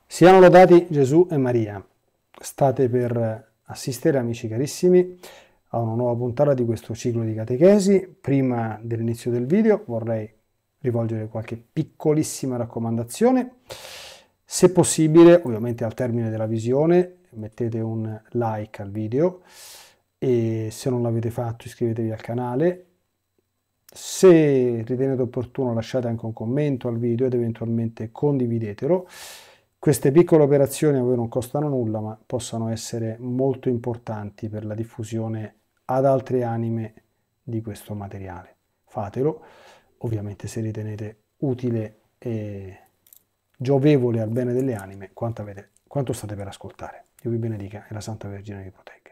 Siano lodati Gesù e Maria. State per assistere, amici carissimi, a una nuova puntata di questo ciclo di catechesi. Prima dell'inizio del video vorrei rivolgere qualche piccolissima raccomandazione. Se possibile, ovviamente al termine della visione, mettete un like al video e se non l'avete fatto iscrivetevi al canale. Se ritenete opportuno lasciate anche un commento al video ed eventualmente condividetelo. Queste piccole operazioni a voi non costano nulla, ma possono essere molto importanti per la diffusione ad altre anime di questo materiale. Fatelo, ovviamente se ritenete utile e giovevole al bene delle anime quanto state per ascoltare. Dio vi benedica e la Santa Vergine vi protegga.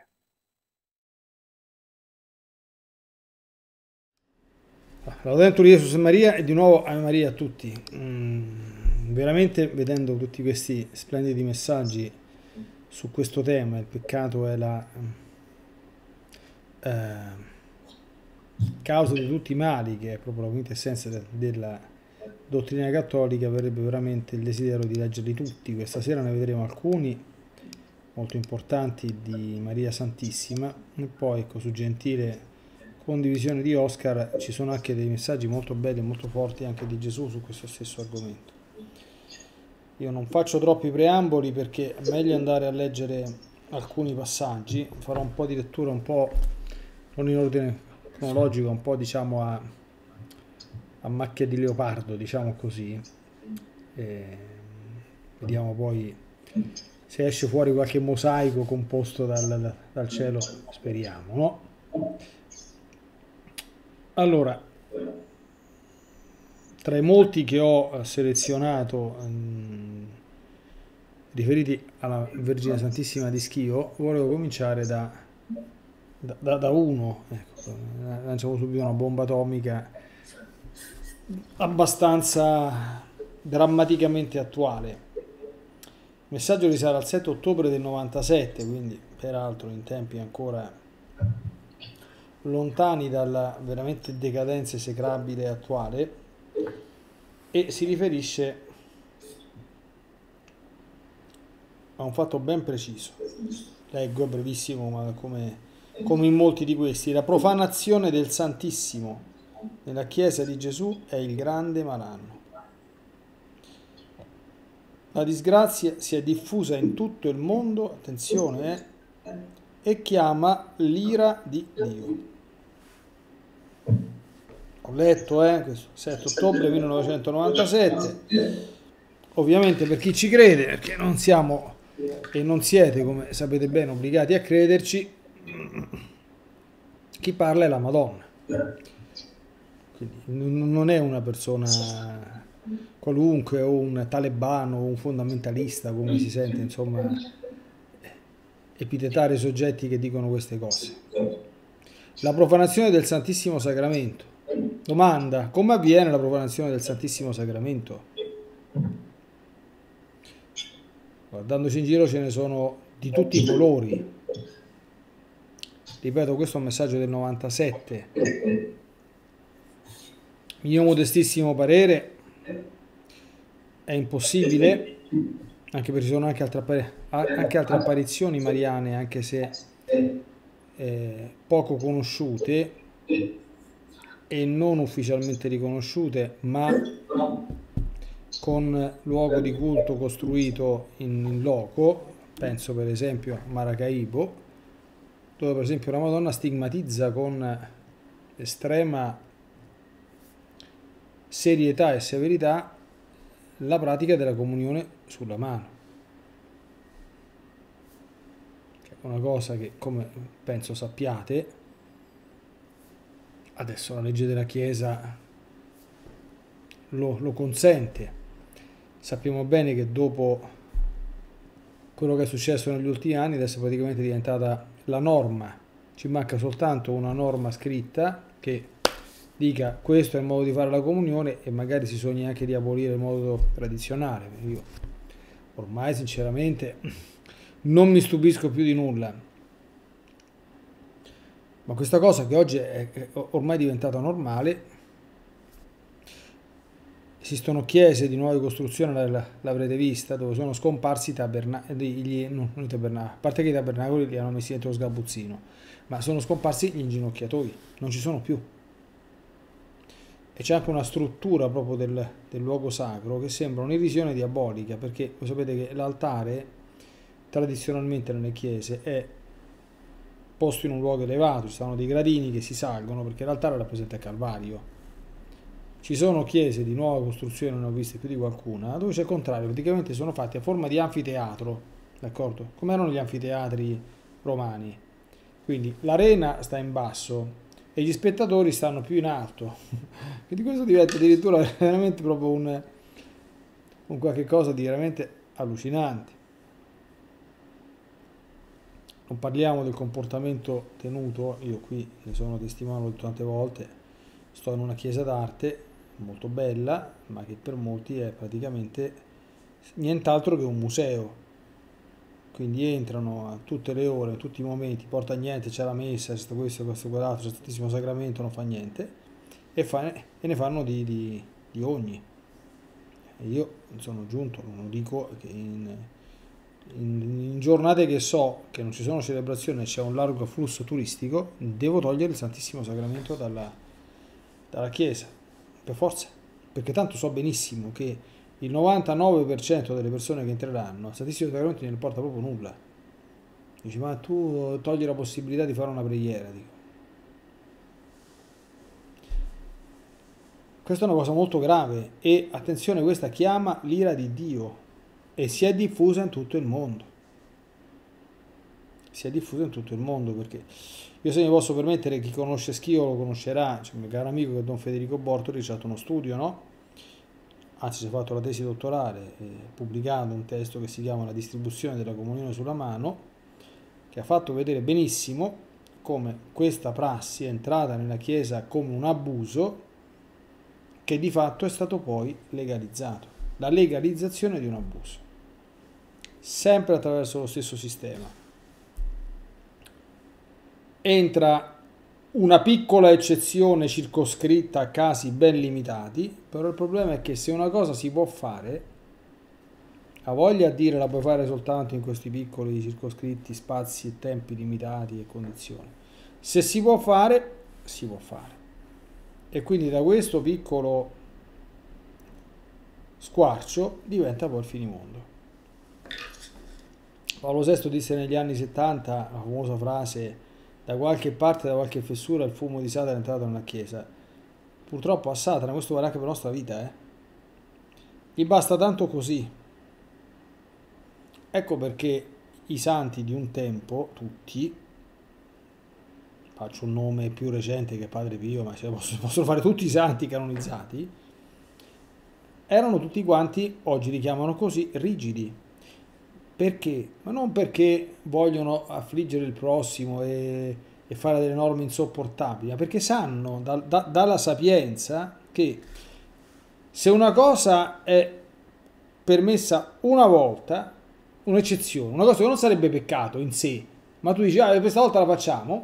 Laudetur Jesus e Maria e di nuovo Ave Maria a tutti. Veramente vedendo tutti questi splendidi messaggi su questo tema, il peccato è la causa di tutti i mali, che è proprio la quintessenza della dottrina cattolica, verrebbe veramente il desiderio di leggerli tutti. Questa sera ne vedremo alcuni molto importanti di Maria Santissima e poi, ecco, su gentile condivisione di Oscar ci sono anche dei messaggi molto belli e molto forti anche di Gesù su questo stesso argomento. Io non faccio troppi preamboli perché è meglio andare a leggere alcuni passaggi, farò un po' di lettura, un po' non in ordine cronologico, un po' diciamo a macchia di leopardo, diciamo così, e vediamo poi se esce fuori qualche mosaico composto dal cielo, speriamo, no? Allora, tra i molti che ho selezionato riferiti alla Vergine Santissima di Schio, volevo cominciare da uno. Ecco, lanciamo subito una bomba atomica abbastanza drammaticamente attuale. Il messaggio risale al 7 ottobre del 97, quindi peraltro in tempi ancora lontani dalla veramente decadenza esecrabile attuale, e si riferisce a un fatto ben preciso. Leggo, è brevissimo, ma come in molti di questi: la profanazione del Santissimo nella Chiesa di Gesù è il grande malanno. La disgrazia si è diffusa in tutto il mondo, attenzione, e chiama l'ira di Dio. Ho letto, questo 7 ottobre 1997, ovviamente per chi ci crede, perché non siamo e non siete, come sapete bene, obbligati a crederci, chi parla è la Madonna. Quindi non è una persona qualunque o un talebano o un fondamentalista, come si sente, insomma, epitetare soggetti che dicono queste cose. La profanazione del Santissimo Sacramento. Domanda: come avviene la profanazione del Santissimo Sacramento? Guardandoci in giro ce ne sono di tutti i colori. Ripeto, questo è un messaggio del 97. Mio modestissimo parere, è impossibile, anche perché ci sono anche altre apparizioni mariane, anche se poco conosciute e non ufficialmente riconosciute, ma con luogo di culto costruito in loco. Penso per esempio a Maracaibo, dove per esempio la Madonna stigmatizza con estrema serietà e severità la pratica della comunione sulla mano. Che è una cosa che, come penso sappiate, adesso la legge della Chiesa lo consente. Sappiamo bene che dopo quello che è successo negli ultimi anni adesso è praticamente diventata la norma. Ci manca soltanto una norma scritta che dica questo è il modo di fare la comunione, e magari si sogna anche di abolire il modo tradizionale. Io ormai sinceramente non mi stupisco più di nulla, ma questa cosa che oggi è ormai diventata normale esistono chiese di nuove costruzioni, l'avrete vista, dove sono scomparsi i tabernacoli, non i tabernacoli, a parte che i tabernacoli li hanno messi dentro lo sgabuzzino, ma sono scomparsi gli inginocchiatoi, non ci sono più. E c'è anche una struttura proprio del luogo sacro che sembra un'irrisione diabolica, perché voi sapete che l'altare tradizionalmente nelle chiese è posto in un luogo elevato, ci sono dei gradini che si salgono perché l'altare rappresenta il Calvario. Ci sono chiese di nuova costruzione, ne ho viste più di qualcuna, dove c'è il contrario, praticamente sono fatti a forma di anfiteatro, d'accordo? Come erano gli anfiteatri romani. Quindi l'arena sta in basso e gli spettatori stanno più in alto. Quindi questo diventa addirittura veramente proprio un qualche cosa di veramente allucinante. Non parliamo del comportamento tenuto, io qui ne sono testimone tante volte, sto in una chiesa d'arte molto bella, ma che per molti è praticamente nient'altro che un museo. Quindi entrano a tutte le ore, a tutti i momenti, porta niente, c'è la messa, c'è questo, quell'altro, c'è il Santissimo Sacramento, non fa niente, e ne fanno di ogni. E io sono giunto, non lo dico, che in giornate che so che non ci sono celebrazioni e c'è un largo afflusso turistico, devo togliere il Santissimo Sacramento dalla chiesa, per forza, perché tanto so benissimo che il 99% delle persone che entreranno al Santissimo Sacramento non ne porta proprio nulla. Dici, ma tu togli la possibilità di fare una preghiera, dico. Questa è una cosa molto grave e attenzione, questa chiama l'ira di Dio e si è diffusa in tutto il mondo. Si è diffusa in tutto il mondo, perché io, se mi posso permettere, chi conosce Schio lo conoscerà, c'è un mio caro amico che è Don Federico Bortoli, c'è stato uno studio, no? Anzi, si è fatto la tesi dottorale, pubblicato un testo che si chiama La distribuzione della comunione sulla mano, che ha fatto vedere benissimo come questa prassi è entrata nella Chiesa come un abuso che di fatto è stato poi legalizzato. La legalizzazione di un abuso, sempre attraverso lo stesso sistema. Entra una piccola eccezione circoscritta a casi ben limitati, però il problema è che se una cosa si può fare, ha voglia a dire la puoi fare soltanto in questi piccoli circoscritti spazi e tempi limitati e condizioni. Se si può fare, si può fare. E quindi da questo piccolo squarcio diventa poi il finimondo. Paolo VI disse negli anni 70 la famosa frase: da qualche parte, da qualche fessura, il fumo di Satana è entrato nella Chiesa. Purtroppo a Satana, questo vale anche per la nostra vita, gli basta tanto così. Ecco perché i santi di un tempo, tutti, faccio un nome più recente che Padre Pio, ma possono fare tutti i santi canonizzati, erano tutti quanti, oggi li chiamano così, rigidi. Perché? Ma non perché vogliono affliggere il prossimo e fare delle norme insopportabili, ma perché sanno dalla sapienza che se una cosa è permessa una volta, un'eccezione, una cosa che non sarebbe peccato in sé, ma tu dici, questa volta la facciamo.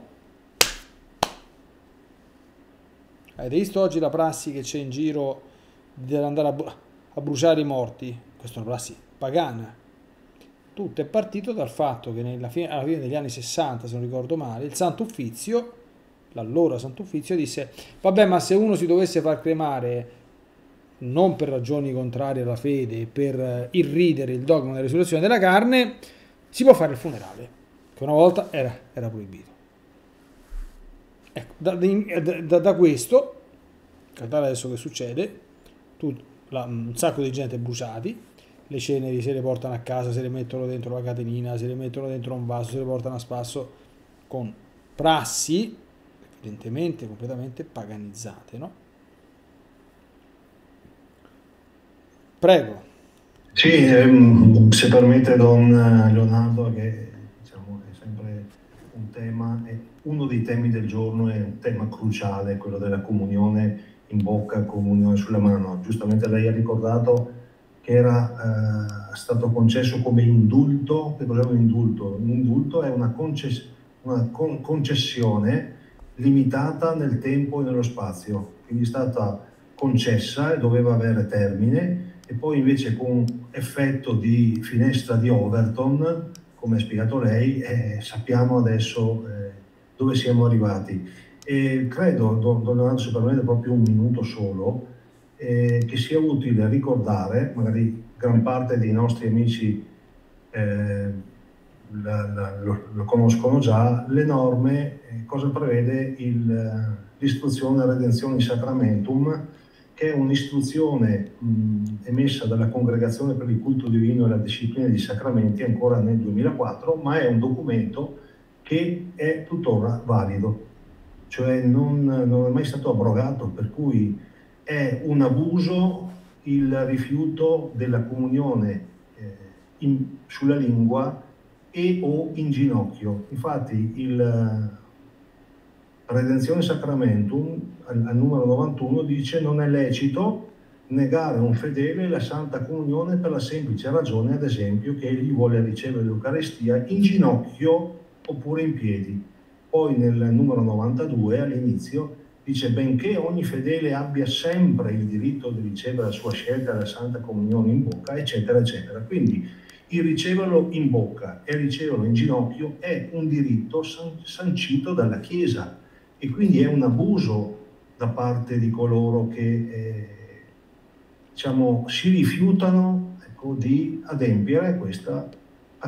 Avete visto oggi la prassi che c'è in giro di andare a bruciare i morti? Questa è una prassi pagana. Tutto è partito dal fatto che alla fine degli anni 60, se non ricordo male, il Santo Uffizio, l'allora Santo Uffizio, disse: vabbè, ma se uno si dovesse far cremare non per ragioni contrarie alla fede, per irridere il dogma della risurrezione della carne, si può fare il funerale, che una volta era proibito. Ecco, da questo, guardate adesso che succede, un sacco di gente bruciati, le ceneri se le portano a casa, se le mettono dentro la catenina, se le mettono dentro un vaso, se le portano a spasso, con prassi evidentemente completamente paganizzate, no? Prego. Sì, se permette Don Leonardo, che diciamo, è sempre un tema, uno dei temi del giorno, è un tema cruciale, quello della comunione in bocca, comunione sulla mano. Giustamente lei ha ricordato che era stato concesso come indulto. Che cos'è un indulto? Un indulto è una concessione limitata nel tempo e nello spazio, quindi è stata concessa e doveva avere termine, e poi invece con effetto di finestra di Overton, come ha spiegato lei, sappiamo adesso dove siamo arrivati. E credo, Don Leonardo, se permette proprio un minuto solo, che sia utile ricordare, magari gran parte dei nostri amici lo conoscono già, le norme, cosa prevede l'istruzione Redemptionis Sacramentum, che è un'istruzione emessa dalla Congregazione per il Culto Divino e la Disciplina dei Sacramenti ancora nel 2004, ma è un documento che è tuttora valido, cioè non è mai stato abrogato, per cui è un abuso il rifiuto della comunione sulla lingua e o in ginocchio. Infatti il Redenzione Sacramentum al numero 91 dice: non è lecito negare a un fedele la Santa Comunione per la semplice ragione, ad esempio, che egli vuole ricevere l'Eucarestia in ginocchio oppure in piedi. Poi nel numero 92 all'inizio dice: benché ogni fedele abbia sempre il diritto di ricevere a sua scelta la Santa Comunione in bocca, eccetera, eccetera. Quindi il riceverlo in bocca e riceverlo in ginocchio è un diritto sancito dalla Chiesa, e quindi è un abuso da parte di coloro che diciamo, si rifiutano, ecco, di adempiere a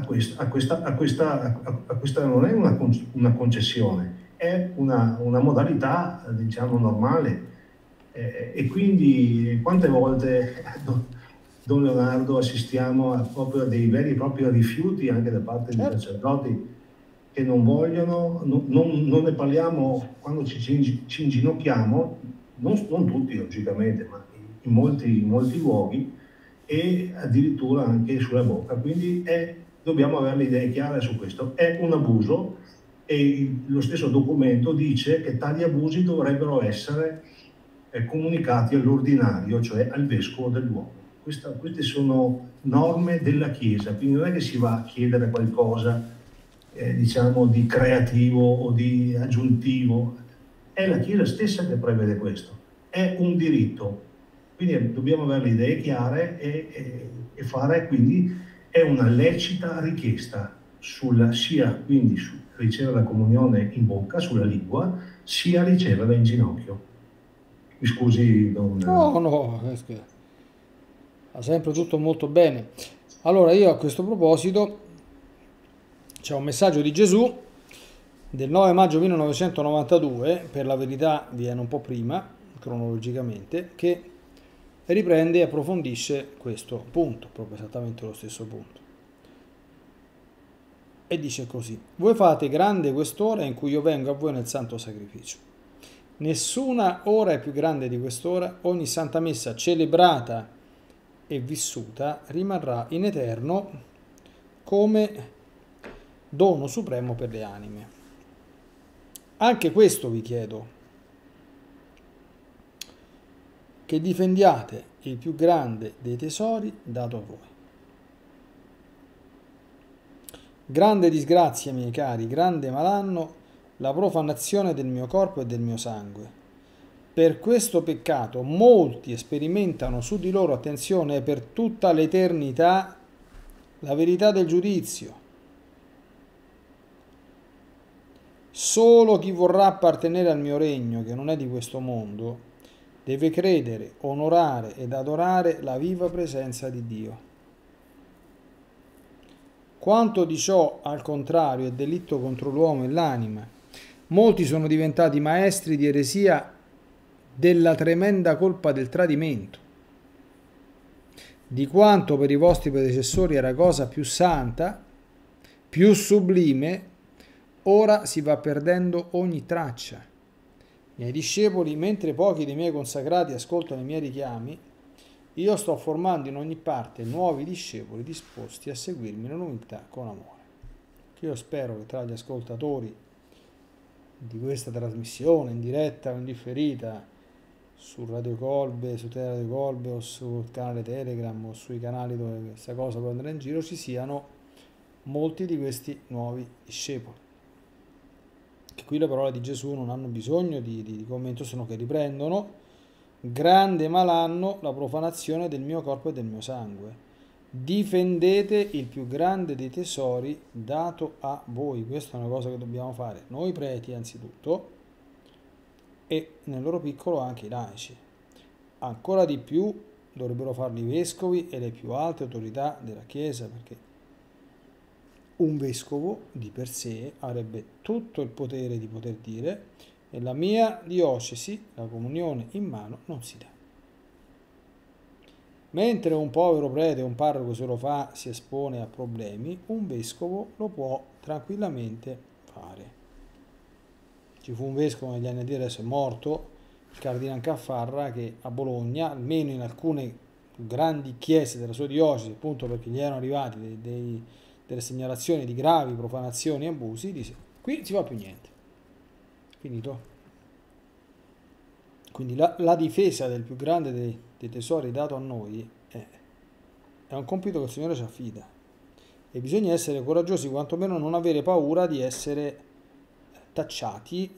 questa non è una concessione, è una modalità, diciamo, normale. E quindi quante volte, Don Leonardo, assistiamo proprio a dei veri e propri rifiuti anche da parte di sacerdoti che non vogliono, non ne parliamo quando ci inginocchiamo, non tutti logicamente, ma in molti luoghi, e addirittura anche sulla bocca. Quindi dobbiamo avere le idee chiare su questo. È un abuso, e lo stesso documento dice che tali abusi dovrebbero essere comunicati all'ordinario, cioè al vescovo del luogo. Queste sono norme della Chiesa, quindi non è che si va a chiedere qualcosa diciamo di creativo o di aggiuntivo, è la Chiesa stessa che prevede questo, è un diritto, quindi dobbiamo avere le idee chiare e fare, quindi è una lecita richiesta sia quindi ricevere la comunione in bocca, sulla lingua, sia riceverla in ginocchio. Mi scusi, No, va sempre tutto molto bene. Allora, io a questo proposito c'è un messaggio di Gesù del 9 maggio 1992, per la verità viene un po' prima, cronologicamente, che riprende e approfondisce questo punto, proprio esattamente lo stesso punto. E dice così: voi fate grande quest'ora in cui io vengo a voi nel santo sacrificio. Nessuna ora è più grande di quest'ora, ogni santa messa celebrata e vissuta rimarrà in eterno come dono supremo per le anime. Anche questo vi chiedo, che difendiate il più grande dei tesori dato a voi. Grande disgrazia, miei cari, grande malanno, la profanazione del mio corpo e del mio sangue. Per questo peccato molti sperimentano su di loro, attenzione, per tutta l'eternità la verità del giudizio. Solo chi vorrà appartenere al mio regno, che non è di questo mondo, deve credere, onorare ed adorare la viva presenza di Dio. Quanto di ciò, al contrario, è delitto contro l'uomo e l'anima. Molti sono diventati maestri di eresia della tremenda colpa del tradimento. Di quanto per i vostri predecessori era cosa più santa, più sublime, ora si va perdendo ogni traccia. Miei discepoli, mentre pochi dei miei consacrati ascoltano i miei richiami, io sto formando in ogni parte nuovi discepoli disposti a seguirmi nella novità con amore. Io spero che tra gli ascoltatori di questa trasmissione, in diretta o in differita, su Radio Colbe, su Radio Colbe o sul canale Telegram o sui canali dove questa cosa può andare in giro, ci siano molti di questi nuovi discepoli. Che qui le parole di Gesù non hanno bisogno di commento, sono che riprendono grande malanno la profanazione del mio corpo e del mio sangue. Difendete il più grande dei tesori dato a voi. Questa è una cosa che dobbiamo fare noi preti anzitutto e nel loro piccolo anche i laici. Ancora di più dovrebbero farlo i vescovi e le più alte autorità della Chiesa, perché un vescovo di per sé avrebbe tutto il potere di poter dire: nella mia diocesi la comunione in mano non si dà. Mentre un povero prete, un parroco se lo fa, si espone a problemi, un vescovo lo può tranquillamente fare. Ci fu un vescovo negli anni addietro, adesso è morto, il cardinale Caffarra, che a Bologna, almeno in alcune grandi chiese della sua diocesi, appunto perché gli erano arrivati delle segnalazioni di gravi profanazioni e abusi, disse: qui non si fa più niente. Finito. Quindi la difesa del più grande dei tesori dato a noi è un compito che il Signore ci affida e bisogna essere coraggiosi, quantomeno non avere paura di essere tacciati,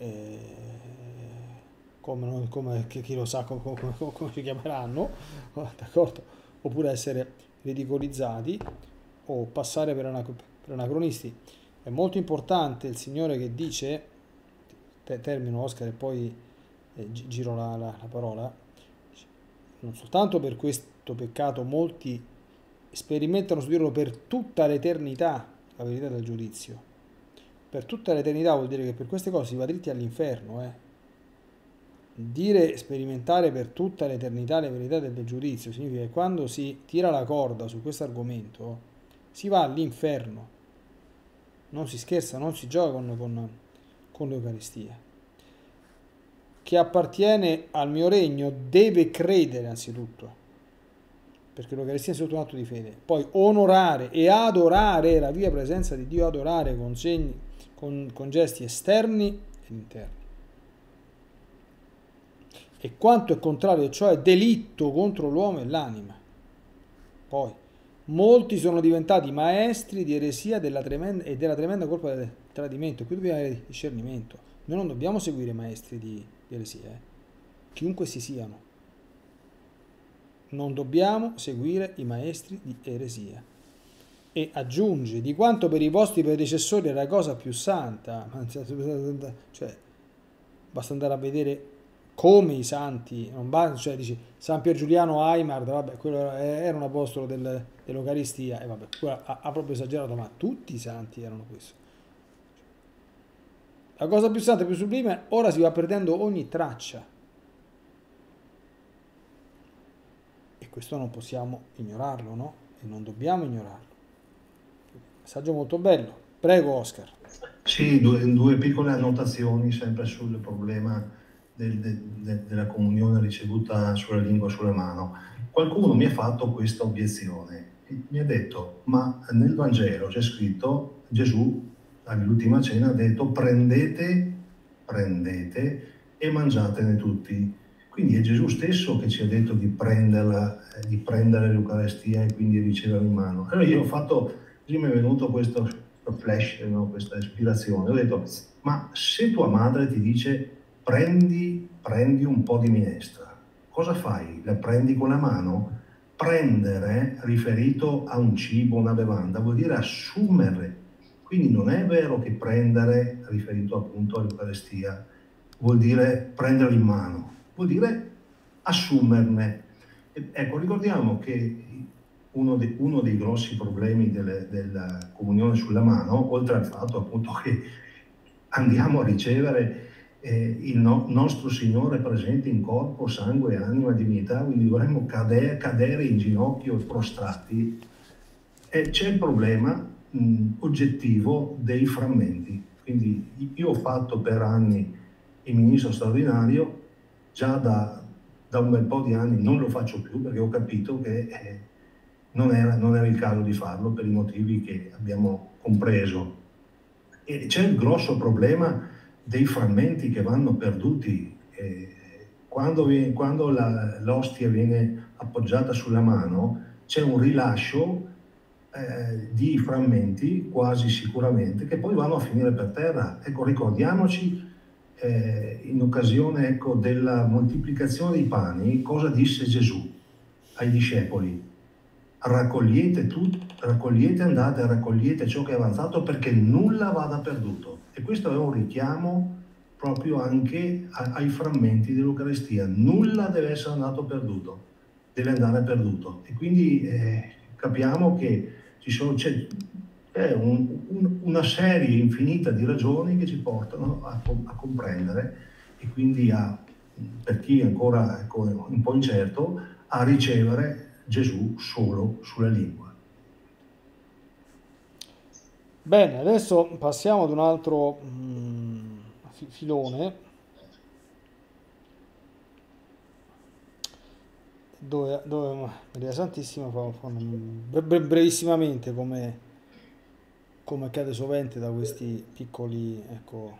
come chi lo sa come ci chiameranno, d'accordo? Oppure essere ridicolizzati o passare per anacronisti. È molto importante il Signore che dice, termino Oscar e poi giro la parola, non soltanto per questo peccato molti sperimentano su di loro per tutta l'eternità la verità del giudizio. Per tutta l'eternità vuol dire che per queste cose si va dritti all'inferno. Dire sperimentare per tutta l'eternità le verità del giudizio significa che quando si tira la corda su questo argomento si va all'inferno. Non si scherza, non si gioca con l'Eucaristia. Chi appartiene al mio regno deve credere anzitutto, perché l'Eucaristia è sotto un atto di fede, poi onorare e adorare la viva presenza di Dio, adorare con segni, con gesti esterni ed interni. E quanto è contrario, cioè delitto contro l'uomo e l'anima. Poi, molti sono diventati maestri di eresia della tremenda colpa del tradimento. Qui dobbiamo avere discernimento. Noi non dobbiamo seguire maestri di eresia, chiunque si siano. Non dobbiamo seguire i maestri di eresia. E aggiunge: di quanto per i vostri predecessori era cosa più santa. Cioè, basta andare a vedere come i santi, non basta, cioè dici San Pier Giuliano Aimar, vabbè, quello era un apostolo dell'Eucaristia, e vabbè, ha proprio esagerato, ma tutti i santi erano questo. La cosa più santa e più sublime ora si va perdendo ogni traccia. E questo non possiamo ignorarlo, no? E non dobbiamo ignorarlo. Messaggio molto bello. Prego, Oscar. Sì, due piccole annotazioni sempre sul problema della comunione ricevuta sulla lingua, sulla mano. Qualcuno mi ha fatto questa obiezione. Mi ha detto: ma nel Vangelo c'è scritto, Gesù all'ultima cena ha detto: prendete e mangiatene tutti. Quindi è Gesù stesso che ci ha detto di prendere l'Eucaristia e quindi riceverla in mano. Allora io ho fatto, prima è venuto questo flash, no? Questa ispirazione. Ho detto: ma se tua madre ti dice prendi un po' di minestra, cosa fai? La prendi con la mano? Prendere, riferito a un cibo, una bevanda, vuol dire assumere. Quindi non è vero che prendere, riferito appunto all'Eucaristia, vuol dire prendere in mano, vuol dire assumerne. Ecco, ricordiamo che uno dei grossi problemi della comunione sulla mano, oltre al fatto appunto che andiamo a ricevere il nostro Signore presente in corpo, sangue, anima, divinità, quindi dovremmo cadere in ginocchio e prostrati, c'è il problema oggettivo dei frammenti. Quindi io ho fatto per anni il ministro straordinario, già da un bel po' di anni non lo faccio più perché ho capito che non era il caso di farlo per i motivi che abbiamo compreso. E c'è il grosso problema dei frammenti che vanno perduti. Quando l'ostia viene appoggiata sulla mano c'è un rilascio di frammenti quasi sicuramente che poi vanno a finire per terra. Ecco, ricordiamoci in occasione, ecco, della moltiplicazione dei pani, cosa disse Gesù ai discepoli? Raccogliete raccogliete, andate, raccogliete ciò che è avanzato perché nulla vada perduto. E questo è un richiamo proprio anche ai frammenti dell'Eucaristia. Nulla deve essere andato perduto, deve andare perduto. E quindi capiamo che c'è una serie infinita di ragioni che ci portano a comprendere e quindi per chi ancora, ecco, un po' incerto, a ricevere Gesù solo sulla lingua. Bene, adesso passiamo ad un altro filone dove Maria Santissima fa brevissimamente, come accade sovente da questi piccoli, ecco,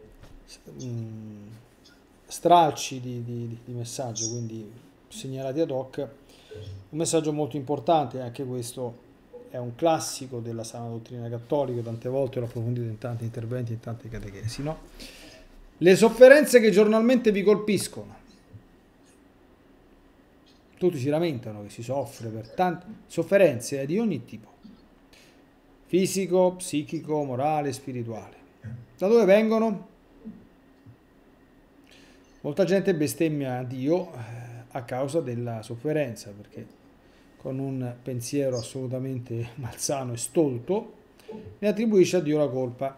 stralci di messaggio, quindi segnalati ad hoc. Un messaggio molto importante, anche questo è un classico della sana dottrina cattolica, tante volte l'ho approfondito in tanti interventi, in tante catechesi, no? Le sofferenze che giornalmente vi colpiscono. Tutti si lamentano che si soffre per tante sofferenze di ogni tipo, fisico, psichico, morale, spirituale. Da dove vengono? Molta gente bestemmia Dio a causa della sofferenza, perché con un pensiero assolutamente malsano e stolto ne attribuisce a Dio la colpa.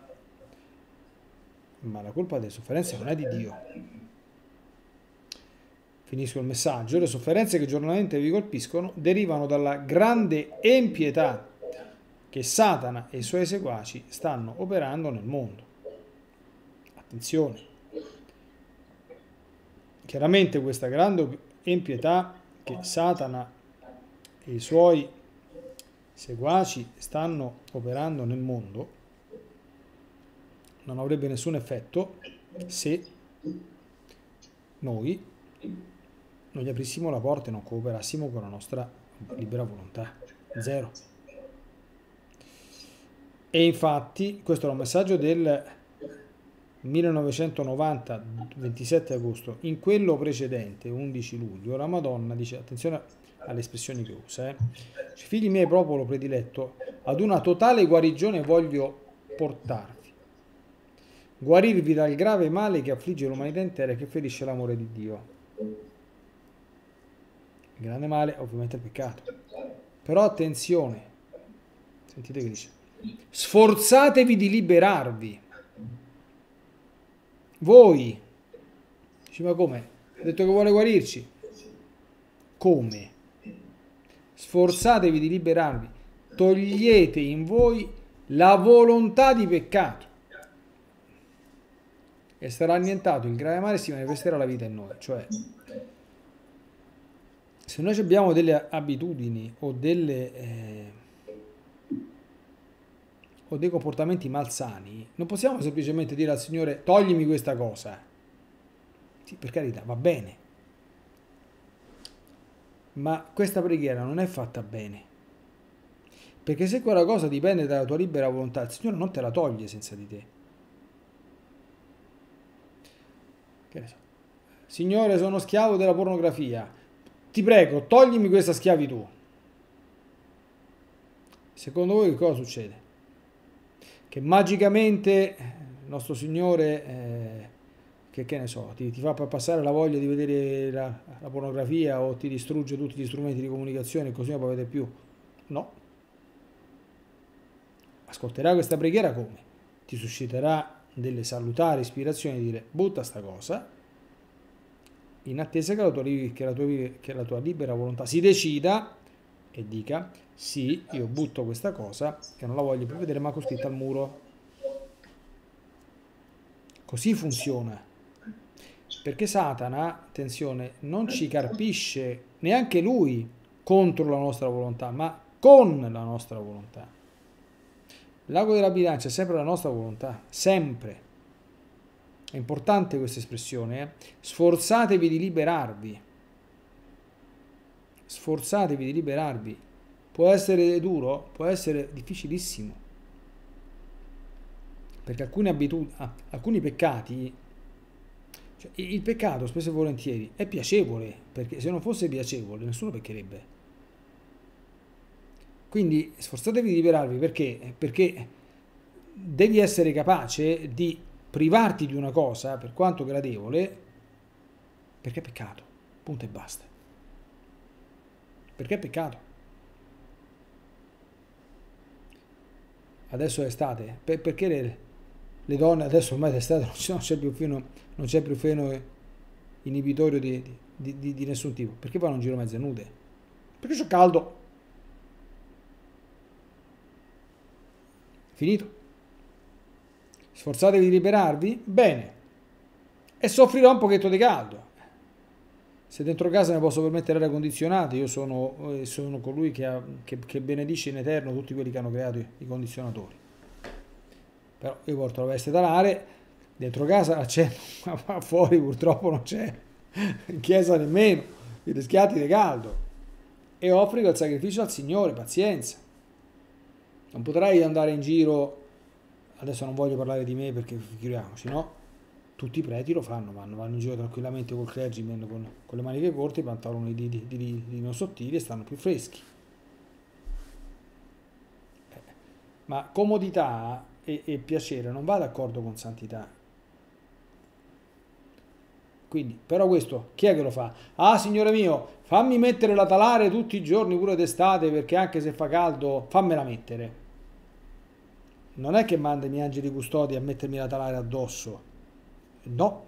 Ma la colpa delle sofferenze non è di Dio. Finisco il messaggio. Le sofferenze che giornalmente vi colpiscono derivano dalla grande empietà che Satana e i suoi seguaci stanno operando nel mondo. Attenzione. Chiaramente questa grande empietà che Satana e i suoi seguaci stanno operando nel mondo non avrebbe nessun effetto se noi non gli aprissimo la porta e non cooperassimo con la nostra libera volontà. Zero. E infatti questo era un messaggio del 1990, 27 agosto. In quello precedente, 11 luglio, la Madonna dice, attenzione alle espressioni che usa, figli miei, popolo prediletto, ad una totale guarigione voglio portarvi, guarirvi dal grave male che affligge l'umanità intera e che ferisce l'amore di Dio. Il grande male ovviamente è il peccato, però attenzione, sentite che dice, sforzatevi di liberarvi. Voi, dice, ma come? Ha detto che vuole guarirci. Come? Sforzatevi di liberarvi, togliete in voi la volontà di peccato e sarà annientato il grave male e si manifesterà la vita in noi. Cioè, se noi abbiamo delle abitudini o dei comportamenti malsani, non possiamo semplicemente dire al Signore toglimi questa cosa. Sì, per carità, va bene. Ma questa preghiera non è fatta bene. Perché se quella cosa dipende dalla tua libera volontà, il Signore non te la toglie senza di te. Che ne so. Signore, sono schiavo della pornografia. Ti prego, toglimi questa schiavitù. Secondo voi che cosa succede? Che magicamente il nostro Signore, che ne so, ti fa passare la voglia di vedere la pornografia o ti distrugge tutti gli strumenti di comunicazione e così non puoi vedere più? No. Ascolterà questa preghiera come? Ti susciterà delle salutari ispirazioni di dire butta sta cosa, in attesa che la tua libera volontà si decida e dica sì, io butto questa cosa che non la voglio più vedere, ma scritta al muro. Così funziona. Perché Satana, attenzione, non ci carpisce neanche lui contro la nostra volontà, ma con la nostra volontà. L'ago della bilancia è sempre la nostra volontà, sempre. È importante questa espressione, Sforzatevi di liberarvi. Sforzatevi di liberarvi. Può essere duro, può essere difficilissimo. Perché alcuni peccati Cioè, il peccato spesso e volentieri è piacevole, perché se non fosse piacevole nessuno peccherebbe. Quindi sforzatevi di liberarvi perché? Perché devi essere capace di privarti di una cosa, per quanto gradevole, perché è peccato, punto e basta. Perché è peccato. Adesso è estate, perché le donne, adesso ormai d'estate non c'è più freno, non c'è più freno inibitorio di nessun tipo, perché poi non giro mezze nude? Perché c'è caldo. Finito. Sforzatevi di liberarvi? Bene. E soffrirò un pochetto di caldo. Se dentro casa ne posso permettere aria condizionata, io sono colui che benedice in eterno tutti quelli che hanno creato i condizionatori. Però io porto la veste d'alare, dentro casa l'accendo, ma fuori purtroppo non c'è, in chiesa nemmeno, i rischiati di caldo. E offro il sacrificio al Signore, pazienza. Non potrai andare in giro, adesso non voglio parlare di me perché figuriamoci, no? Tutti i preti lo fanno, vanno in giro tranquillamente col clergyman con le maniche corte, i pantaloni di lino sottili e stanno più freschi. Ma comodità e piacere non va d'accordo con santità. Quindi, però questo, chi è che lo fa? Ah, Signore mio, fammi mettere la talare tutti i giorni pure d'estate perché anche se fa caldo, fammela mettere. Non è che manda i miei angeli custodi a mettermi la talare addosso. No.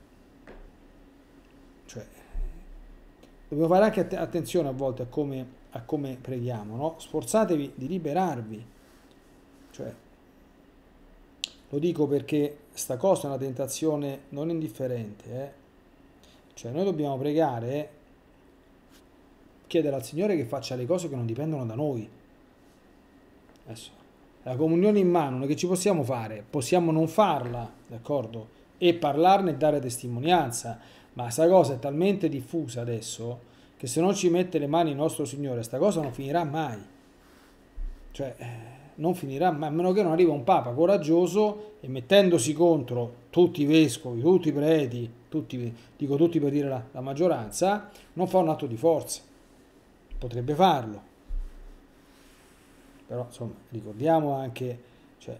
Cioè, dobbiamo fare anche attenzione a volte a come preghiamo, no? Sforzatevi di liberarvi. Cioè, lo dico perché sta cosa è una tentazione non indifferente, Cioè, noi dobbiamo pregare, chiedere al Signore che faccia le cose che non dipendono da noi. Adesso, la comunione in mano, noi che ci possiamo fare? Possiamo non farla, d'accordo? E parlarne e dare testimonianza, ma questa cosa è talmente diffusa adesso che se non ci mette le mani il nostro Signore, sta cosa non finirà mai. Cioè, non finirà mai, a meno che non arriva un Papa coraggioso e mettendosi contro tutti i vescovi, tutti i preti, dico tutti per dire la maggioranza, non fa un atto di forza. Potrebbe farlo. Però insomma ricordiamo anche, cioè,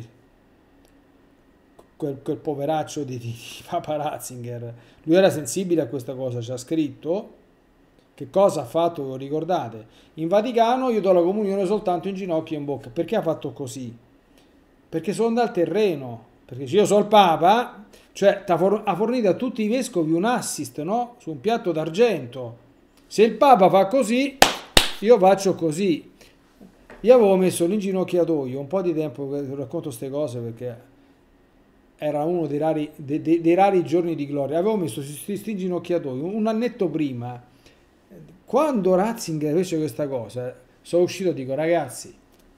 quel poveraccio di Papa Ratzinger, lui era sensibile a questa cosa, ci ha scritto. Che cosa ha fatto, lo ricordate? In Vaticano io do la comunione soltanto in ginocchio e in bocca. Perché ha fatto così? Perché sono dal terreno, perché se io sono il Papa, cioè ha fornito a tutti i vescovi un assist, no? Su un piatto d'argento. Se il Papa fa così, io faccio così. Io avevo messo l'inginocchiatoio un po' di tempo che racconto queste cose perché era uno dei rari giorni di gloria. Avevo messo questi inginocchiatoi un annetto prima. Quando Ratzinger fece questa cosa, sono uscito e dico, ragazzi,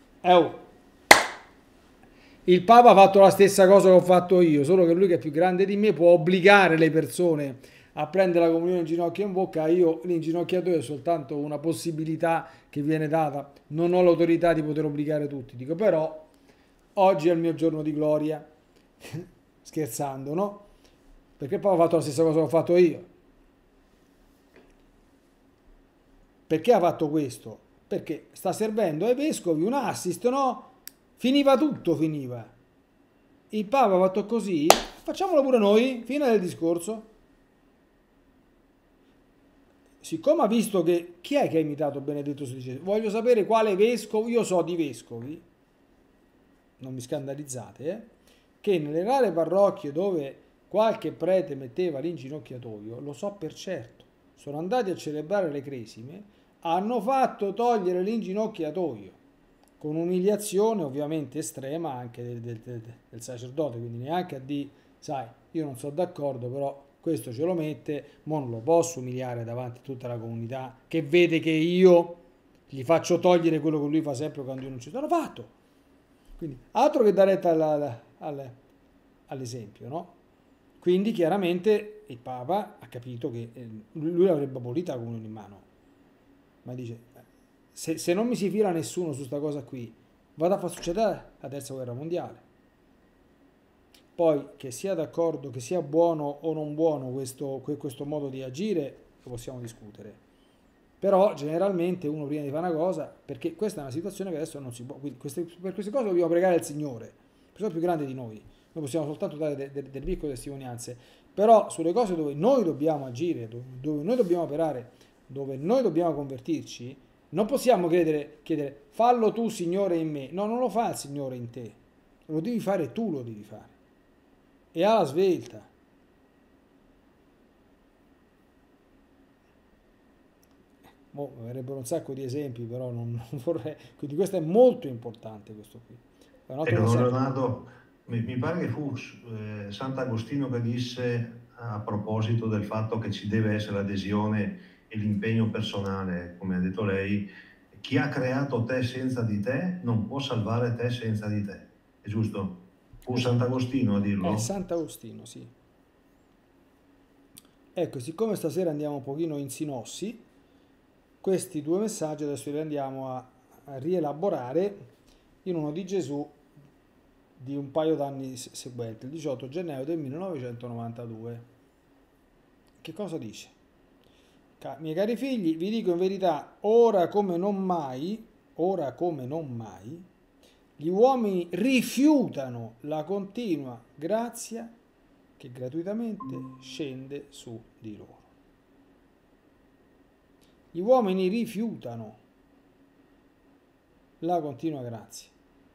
il Papa ha fatto la stessa cosa che ho fatto io, solo che lui che è più grande di me può obbligare le persone a prendere la comunione in ginocchio e in bocca, io l'inginocchiatoio è soltanto una possibilità che viene data, non ho l'autorità di poter obbligare tutti, dico però oggi è il mio giorno di gloria, scherzando, no? Perché poi ho fatto la stessa cosa che ho fatto io. Perché ha fatto questo? Perché sta servendo ai vescovi un assist, no? Finiva tutto, finiva. Il Papa ha fatto così, facciamolo pure noi, fine del discorso. Siccome ha visto che chi è che ha imitato Benedetto XVI? Voglio sapere quale vescovo, io so di vescovi, non mi scandalizzate, che nelle rare parrocchie dove qualche prete metteva l'inginocchiatoio, lo so per certo, sono andati a celebrare le cresime, hanno fatto togliere l'inginocchiatoio, con umiliazione ovviamente estrema anche del sacerdote, quindi neanche a dire, sai, io non sono d'accordo, però questo ce lo mette, ma non lo posso umiliare davanti a tutta la comunità che vede che io gli faccio togliere quello che lui fa sempre quando io non ci sono fatto. Quindi altro che dare retta all'esempio, no? Quindi chiaramente il Papa ha capito che lui avrebbe abolita la comunione in mano, ma dice, se non mi si fila nessuno su sta cosa qui, vado a far succedere la terza guerra mondiale. Poi che sia d'accordo, che sia buono o non buono questo modo di agire, lo possiamo discutere. Però generalmente uno prima di fare una cosa, perché questa è una situazione che adesso non si può, quindi per queste cose dobbiamo pregare il Signore, persona più grande di noi possiamo soltanto dare delle piccole testimonianze, però sulle cose dove noi dobbiamo agire, dove noi dobbiamo operare, dove noi dobbiamo convertirci, non possiamo chiedere fallo tu Signore in me, no, non lo fa il Signore in te, lo devi fare tu, lo devi fare, e alla svelta. Avrebbero un sacco di esempi, però non vorrei. Quindi questo è molto importante, questo qui. Ecco, don Leonardo, mi pare che fu Sant'Agostino che disse a proposito del fatto che ci deve essere l'adesione e l'impegno personale, come ha detto lei, chi ha creato te senza di te non può salvare te senza di te. È giusto? Fu Sant'Agostino a dirlo? È Sant'Agostino, sì. Ecco, siccome stasera andiamo un pochino in sinossi, questi due messaggi adesso li andiamo a rielaborare in uno di Gesù di un paio d'anni seguenti, il 18 gennaio del 1992. Che cosa dice? Miei cari figli, vi dico in verità, ora come non mai, gli uomini rifiutano la continua grazia che gratuitamente scende su di loro. Gli uomini rifiutano la continua grazia.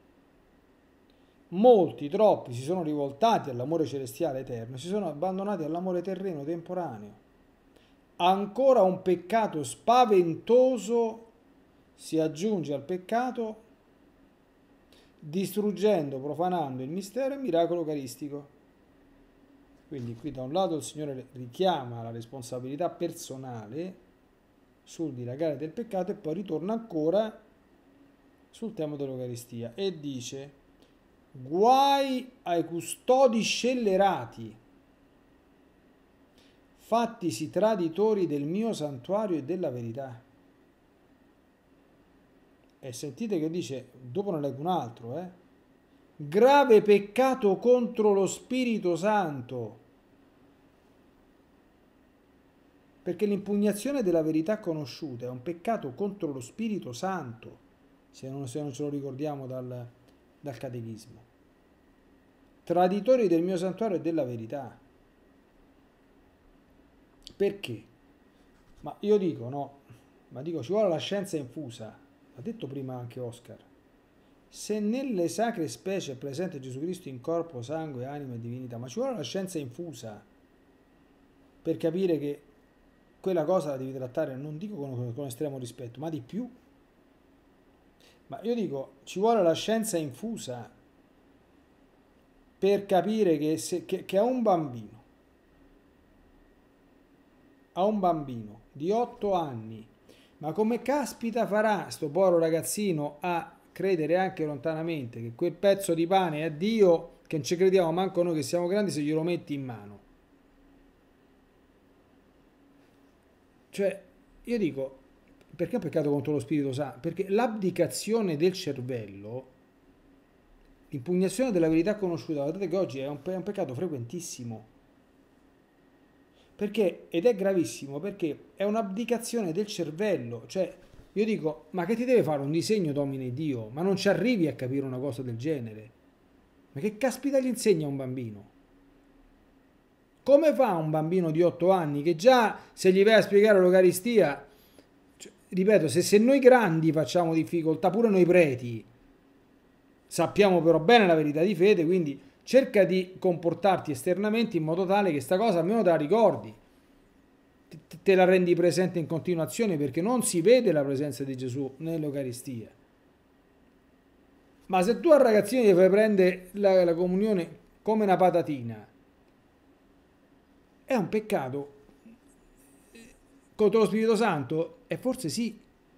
Molti, troppi, si sono rivoltati all'amore celestiale eterno, si sono abbandonati all'amore terreno temporaneo. Ancora un peccato spaventoso si aggiunge al peccato, distruggendo, profanando il mistero e il miracolo eucaristico. Quindi qui da un lato il Signore richiama la responsabilità personale sul dilagare del peccato e poi ritorna ancora sul tema dell'Eucaristia e dice: guai ai custodi scellerati, fattisi traditori del mio santuario e della verità. E sentite che dice, dopo ne leggo un altro, grave peccato contro lo Spirito Santo, perché l'impugnazione della verità conosciuta è un peccato contro lo Spirito Santo, se non ce lo ricordiamo dal catechismo. Traditori del mio santuario e della verità. Perché? Ma io dico no, ma dico ci vuole la scienza infusa, l'ha detto prima anche Oscar. Se nelle sacre specie è presente Gesù Cristo in corpo, sangue, anima e divinità, ma ci vuole la scienza infusa per capire che quella cosa la devi trattare, non dico con estremo rispetto, ma di più. Ma io dico, ci vuole la scienza infusa per capire che a un bambino di 8 anni, ma come caspita farà sto povero ragazzino a credere anche lontanamente che quel pezzo di pane è Dio, che non ci crediamo manco noi che siamo grandi se glielo metti in mano? Cioè, io dico, perché è un peccato contro lo Spirito Santo? Perché l'abdicazione del cervello, l'impugnazione della verità conosciuta, guardate che oggi è un peccato frequentissimo. Perché, ed è gravissimo, perché è un'abdicazione del cervello. Cioè, io dico, ma che ti deve fare un disegno, Domine Dio? Ma non ci arrivi a capire una cosa del genere? Ma che caspita gli insegna un bambino? Come fa un bambino di 8 anni che già se gli vai a spiegare l'Eucaristia, cioè, ripeto, se noi grandi facciamo difficoltà, pure noi preti, sappiamo però bene la verità di fede, quindi cerca di comportarti esternamente in modo tale che sta cosa almeno te la ricordi, te la rendi presente in continuazione, perché non si vede la presenza di Gesù nell'Eucaristia. Ma se tu al ragazzino gli fai prendere la comunione come una patatina, è un peccato contro lo Spirito Santo? E forse sì,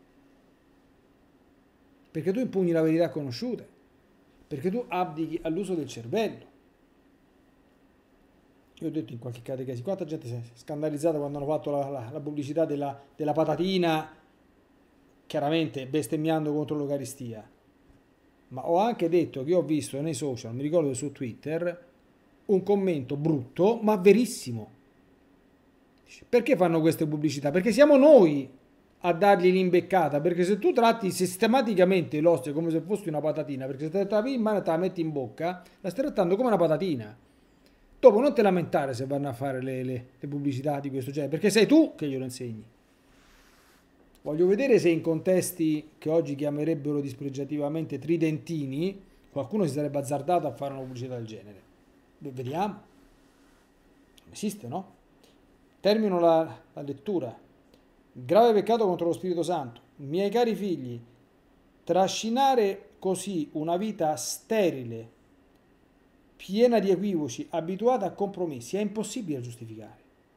perché tu impugni la verità conosciuta, perché tu abdichi all'uso del cervello. Io ho detto in qualche catechesi, quanta gente si è scandalizzata quando hanno fatto la pubblicità della patatina, chiaramente bestemmiando contro l'Eucaristia. Ma ho anche detto che ho visto nei social, mi ricordo su Twitter, un commento brutto, ma verissimo. Perché fanno queste pubblicità? Perché siamo noi a dargli l'imbeccata, perché se tu tratti sistematicamente l'oste come se fosse una patatina, perché se te la in mano e te la metti in bocca, la stai trattando come una patatina. Dopo non te lamentare se vanno a fare le pubblicità di questo genere, perché sei tu che glielo insegni. Voglio vedere se in contesti che oggi chiamerebbero dispregiativamente tridentini, qualcuno si sarebbe azzardato a fare una pubblicità del genere. Vediamo. Esiste, no? Termino la lettura. Grave peccato contro lo Spirito Santo. Miei cari figli, trascinare così una vita sterile, piena di equivoci, abituata a compromessi, è impossibile giustificare.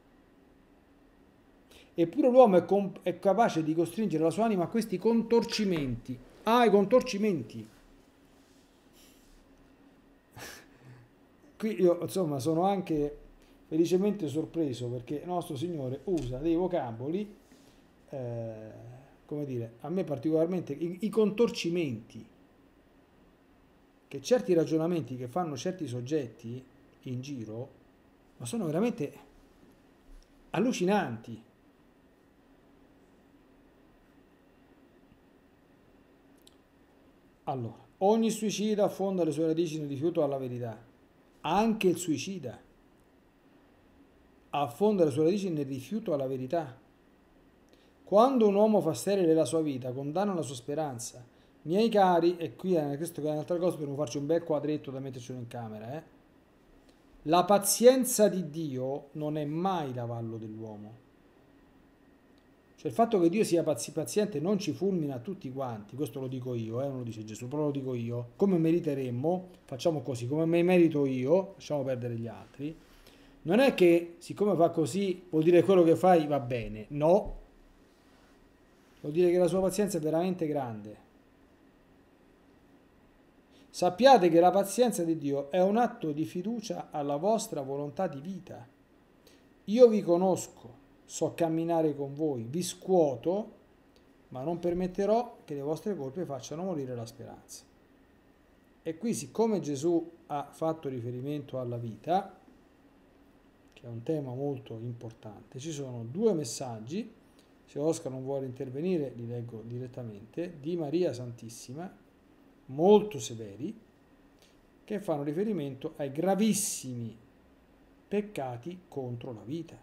Eppure l'uomo è capace di costringere la sua anima a questi contorcimenti. Ah, i contorcimenti. Qui io, insomma, sono anche felicemente sorpreso perché nostro Signore usa dei vocaboli, come dire, a me particolarmente, i contorcimenti, che certi ragionamenti che fanno certi soggetti in giro, ma sono veramente allucinanti. Allora, ogni suicida affonda le sue radici nel rifiuto alla verità. Anche il suicida affonda le sue radici nel rifiuto alla verità. Quando un uomo fa sterile la sua vita, condanna la sua speranza. Miei cari, e qui questo è un'altra cosa, dobbiamo farci un bel quadretto da mettercelo in camera, La pazienza di Dio non è mai l'avallo dell'uomo. Cioè il fatto che Dio sia paziente non ci fulmina tutti quanti, questo lo dico io, non lo dice Gesù, però lo dico io. Come meriteremmo, facciamo così, come me merito io, lasciamo perdere gli altri. Non è che siccome fa così vuol dire che quello che fai va bene, no. Vuol dire che la sua pazienza è veramente grande. Sappiate che la pazienza di Dio è un atto di fiducia alla vostra volontà di vita. Io vi conosco, so camminare con voi, vi scuoto, ma non permetterò che le vostre colpe facciano morire la speranza. E qui, siccome Gesù ha fatto riferimento alla vita, che è un tema molto importante, ci sono due messaggi, se Oscar non vuole intervenire li leggo direttamente, di Maria Santissima, molto severi, che fanno riferimento ai gravissimi peccati contro la vita,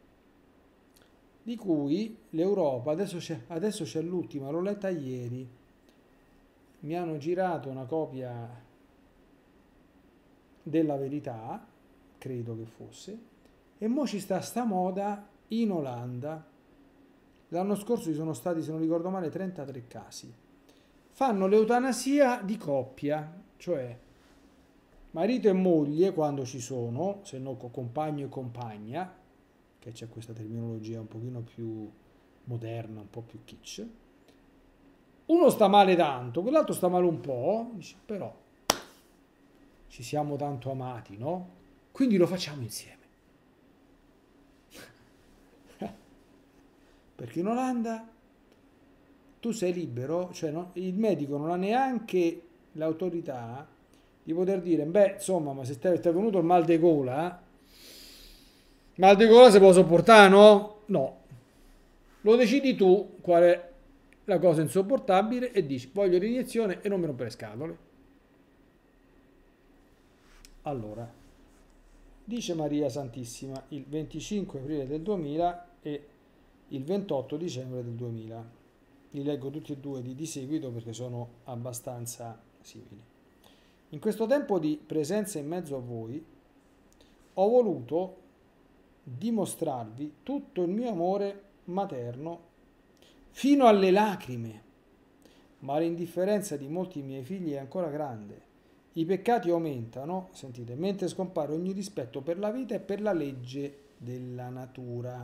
di cui l'Europa, adesso c'è l'ultima, l'ho letta ieri, mi hanno girato una copia della Verità, credo che fosse, e mo ci sta moda in Olanda. L'anno scorso ci sono stati, se non ricordo male, 33 casi. Fanno l'eutanasia di coppia, cioè marito e moglie quando ci sono, se no compagno e compagna, che c'è questa terminologia un pochino più moderna, un po' più kitsch. Uno sta male tanto, quell'altro sta male un po', dice, però ci siamo tanto amati, no? Quindi lo facciamo insieme. Perché in Olanda tu sei libero, cioè il medico non ha neanche l'autorità di poter dire, beh, insomma, ma se ti è venuto il mal di gola si può sopportare, no? No. Lo decidi tu qual è la cosa insopportabile e dici, voglio l'iniezione e non mi rompere le scatole. Allora, dice Maria Santissima il 25 aprile del 2000 e il 28 dicembre del 2000. Li leggo tutti e due di seguito perché sono abbastanza simili. In questo tempo di presenza in mezzo a voi ho voluto dimostrarvi tutto il mio amore materno fino alle lacrime, ma l'indifferenza di molti miei figli è ancora grande. I peccati aumentano, sentite, mentre scompare ogni rispetto per la vita e per la legge della natura.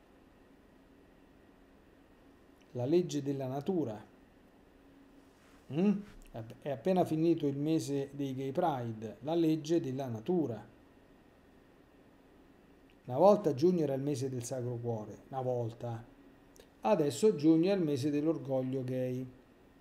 La legge della natura. È appena finito il mese dei Gay Pride, la legge della natura. Una volta giugno era il mese del Sacro Cuore, una volta. Adesso giugno è il mese dell'orgoglio gay.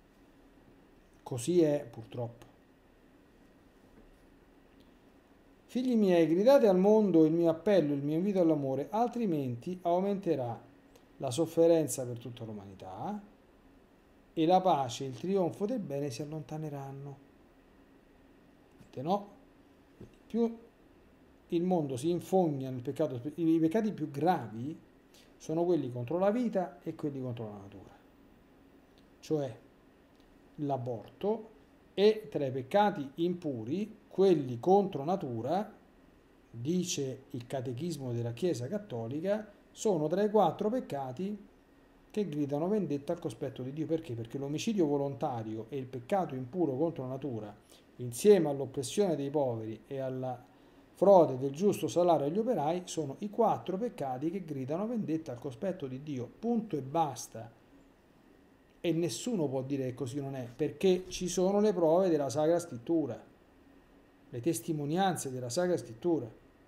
Così è purtroppo. Figli miei, gridate al mondo il mio appello, il mio invito all'amore, altrimenti aumenterà la sofferenza per tutta l'umanità e la pace e il trionfo del bene si allontaneranno. Vedete, no? Più il mondo si infogna nel peccato, i peccati più gravi sono quelli contro la vita e quelli contro la natura, cioè l'aborto, e tra i peccati impuri quelli contro natura, dice il Catechismo della Chiesa Cattolica, sono tra i 4 peccati che gridano vendetta al cospetto di Dio. Perché? Perché l'omicidio volontario e il peccato impuro contro natura, insieme all'oppressione dei poveri e alla frode del giusto salario agli operai, sono i 4 peccati che gridano vendetta al cospetto di Dio. Punto e basta. E nessuno può dire che così non è, perché ci sono le prove della Sacra Scrittura, le testimonianze della Sacra Scrittura.